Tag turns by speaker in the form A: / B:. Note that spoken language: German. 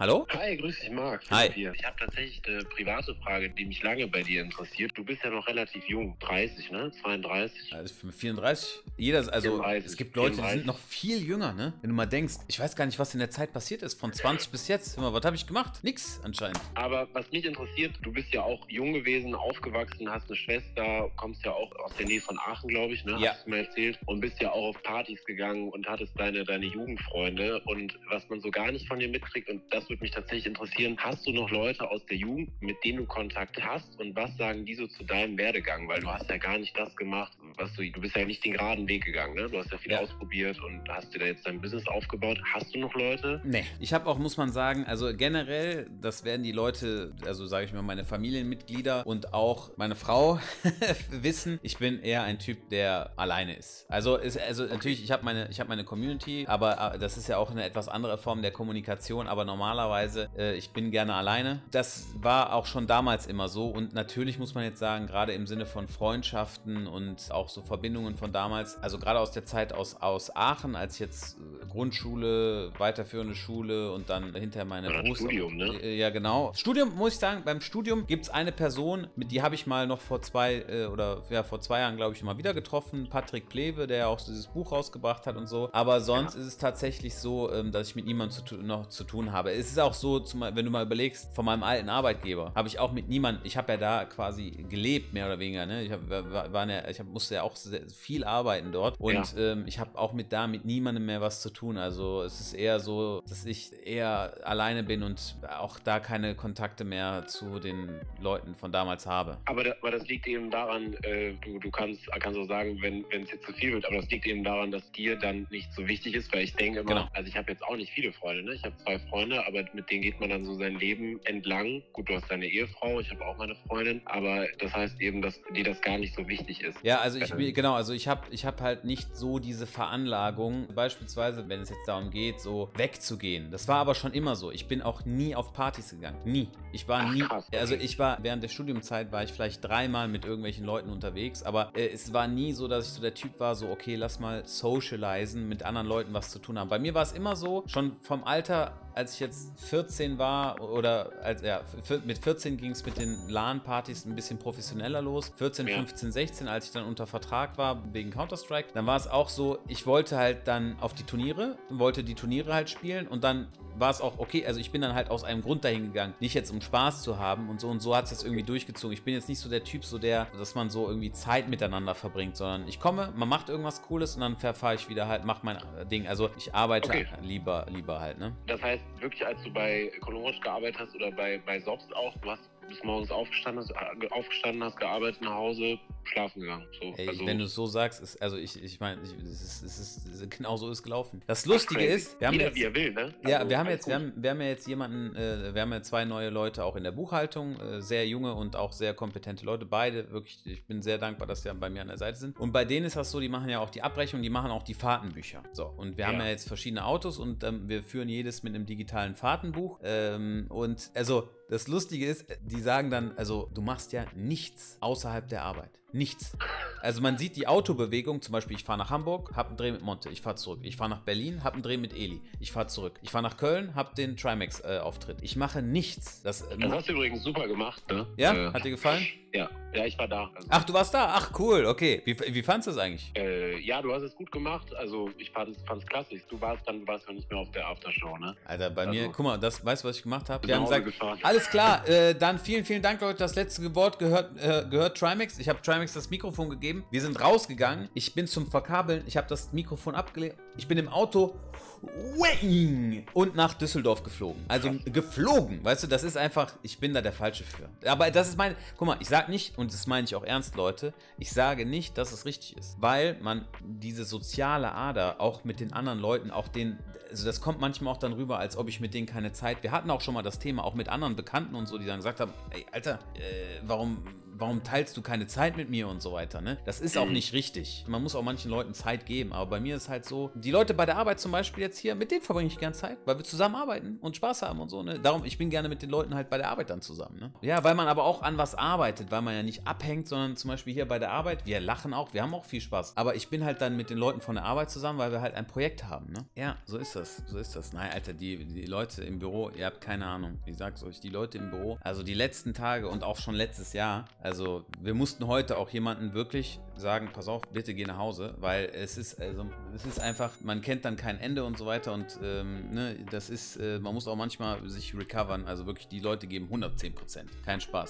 A: Hallo?
B: Hi, grüß dich, Marc.
A: Hi.
B: Hier. Ich habe tatsächlich eine private Frage, die mich lange bei dir interessiert. Du bist ja noch relativ jung, 30, ne? 32?
A: Also für 34. Also
B: 34,
A: es gibt Leute, die
B: 34.
A: sind noch viel jünger, ne? Wenn du mal denkst, ich weiß gar nicht, was in der Zeit passiert ist, von 20 bis jetzt. Hör mal, was habe ich gemacht? Nix anscheinend.
B: Aber was mich interessiert, du bist ja auch jung gewesen, aufgewachsen, hast eine Schwester, kommst ja auch aus der Nähe von Aachen, glaube ich, ne?
A: Ja.
B: Hast du mir erzählt. Und bist ja auch auf Partys gegangen und hattest deine Jugendfreunde. Und was man so gar nicht von dir mitkriegt, und das würde mich tatsächlich interessieren, hast du noch Leute aus der Jugend, mit denen du Kontakt hast? Und was sagen die so zu deinem Werdegang? Weil du hast ja gar nicht das gemacht, du bist ja nicht den geraden Weg gegangen, ne? Du hast ja viel ausprobiert und hast dir da jetzt dein Business aufgebaut. Hast du noch Leute?
A: Nee. Ich habe auch, muss man sagen, also generell, das werden die Leute, also sage ich mal, meine Familienmitglieder und auch meine Frau wissen, ich bin eher ein Typ, der alleine ist. Also natürlich, ich habe meine Community, aber das ist ja auch eine etwas andere Form der Kommunikation, aber normalerweise, ich bin gerne alleine. Das war auch schon damals immer so und natürlich muss man jetzt sagen, gerade im Sinne von Freundschaften und auch so Verbindungen von damals, also gerade aus der Zeit aus Aachen, als jetzt Grundschule, weiterführende Schule und dann hinterher meine
B: Studium, ne?
A: Ja, genau. Studium, muss ich sagen, beim Studium gibt es eine Person, mit die habe ich mal noch vor 2 Jahren, glaube ich, mal wieder getroffen, Patrick Plewe, der auch dieses Buch rausgebracht hat und so, aber sonst ist es tatsächlich so, dass ich mit niemandem noch zu tun habe. Es ist auch so, wenn du mal überlegst, von meinem alten Arbeitgeber habe ich auch mit niemandem, ich habe ja da quasi gelebt, mehr oder weniger, ne? Musste ja auch sehr viel arbeiten dort und ich habe auch mit niemandem mehr was zu tun. Also es ist eher so, dass ich eher alleine bin und auch da keine Kontakte mehr zu den Leuten von damals habe.
B: Aber das liegt eben daran, du kannst auch sagen, wenn es jetzt zu viel wird, aber das liegt eben daran, dass dir dann nicht so wichtig ist, weil ich denke immer, also ich habe jetzt auch nicht viele Freunde, ne? Ich habe 2 Freunde, aber mit denen geht man dann so sein Leben entlang. Gut, du hast deine Ehefrau, ich habe auch meine Freundin, aber das heißt eben, dass dir das gar nicht so wichtig ist.
A: Ja, also ich habe halt nicht so diese Veranlagung, beispielsweise, wenn es jetzt darum geht, so wegzugehen. Das war aber schon immer so. Ich bin auch nie auf Partys gegangen. Nie. Ich war nie,
B: krass, okay.
A: Also ich war, während der Studiumzeit war ich vielleicht 3-mal mit irgendwelchen Leuten unterwegs, aber es war nie so, dass ich so der Typ war, so okay, lass mal socialisen, mit anderen Leuten was zu tun haben. Bei mir war es immer so, schon vom Alter, als ich jetzt 14 war mit 14 ging es mit den LAN-Partys ein bisschen professioneller los. 14, 15, 16, als ich dann unter Vertrag war wegen Counter-Strike, dann war es auch so, ich wollte halt dann auf die Turniere, halt spielen und dann war es auch okay, also ich bin dann halt aus einem Grund dahin gegangen, nicht jetzt um Spaß zu haben und so hat es jetzt irgendwie durchgezogen. Ich bin jetzt nicht so der Typ, dass man so irgendwie Zeit miteinander verbringt, sondern ich komme, man macht irgendwas Cooles und dann fahre ich wieder halt, mach mein Ding. Also ich arbeite lieber halt, ne?
B: Das heißt, wirklich, als du bei Konomosch gearbeitet hast oder bei Sobs auch, du bist morgens aufgestanden, hast gearbeitet, nach Hause, schlafen gegangen. So,
A: ey,
B: also,
A: wenn du es so sagst, genau so ist gelaufen. Das Lustige ist, wir haben
B: jeder, wie er will, ne?
A: Ja,
B: also,
A: wir haben ja jetzt jemanden, wir haben ja 2 neue Leute auch in der Buchhaltung, sehr junge und auch sehr kompetente Leute, beide, wirklich, ich bin sehr dankbar, dass die bei mir an der Seite sind. Und bei denen ist das so, die machen ja auch die Abrechnung, die machen auch die Fahrtenbücher. So, und wir haben ja jetzt verschiedene Autos und wir führen jedes mit einem digitalen Fahrtenbuch. Und also das Lustige ist, die sagen dann, also du machst ja nichts außerhalb der Arbeit. Nichts. Also man sieht die Autobewegung, zum Beispiel ich fahre nach Hamburg, hab einen Dreh mit Monte, ich fahre zurück. Ich fahre nach Berlin, hab einen Dreh mit Eli, ich fahre zurück. Ich fahre nach Köln, hab den Trimax-Auftritt. Ich mache nichts. Das
B: hast du übrigens super gemacht, ne?
A: Ja? Hat dir gefallen?
B: Ja, ich war da. Also,
A: ach, du warst da? Ach, cool, okay. Wie fandst du es eigentlich?
B: Ja, du hast es gut gemacht. Also ich fand's klasse. Du warst ja nicht mehr auf der Aftershow, ne?
A: Alter, bei mir, guck mal, weißt du, was ich gemacht habe? Wir haben
B: gesagt,
A: gesagt, alles klar, dann vielen Dank, Leute. Das letzte Wort gehört Trimax. Ich habe Trimax das Mikrofon gegeben. Wir sind rausgegangen. Ich bin zum Verkabeln. Ich habe das Mikrofon abgelegt. Ich bin im Auto und nach Düsseldorf geflogen. Also geflogen, weißt du, das ist einfach, ich bin da der Falsche für. Aber das ist guck mal, ich sage nicht, und das meine ich auch ernst, Leute, ich sage nicht, dass es richtig ist, weil man diese soziale Ader auch mit den anderen Leuten, also das kommt manchmal auch dann rüber, als ob ich mit denen keine Zeit, wir hatten auch schon mal das Thema, auch mit anderen Bekannten und so, die dann gesagt haben, ey, Alter, warum warum teilst du keine Zeit mit mir und so weiter, ne? Das ist auch nicht richtig. Man muss auch manchen Leuten Zeit geben, aber bei mir ist halt so, die Leute bei der Arbeit zum Beispiel jetzt hier, mit denen verbringe ich gerne Zeit, weil wir zusammen arbeiten und Spaß haben und so, ne? Darum, ich bin gerne mit den Leuten halt bei der Arbeit dann zusammen, ne? Ja, weil man aber auch an was arbeitet, weil man ja nicht abhängt, sondern zum Beispiel hier bei der Arbeit, wir lachen auch, wir haben auch viel Spaß, aber ich bin halt dann mit den Leuten von der Arbeit zusammen, weil wir halt ein Projekt haben, ne? Ja, so ist das, so ist das. Nein, Alter, die Leute im Büro, ihr habt keine Ahnung, ich sag's euch, die Leute im Büro, also die letzten Tage und auch schon letztes Jahr, also wir mussten heute auch jemanden wirklich sagen, pass auf, bitte geh nach Hause, weil es ist einfach, man kennt dann kein Ende und so weiter und ne, das ist, man muss auch manchmal sich recovern, also wirklich, die Leute geben 110%, kein Spaß.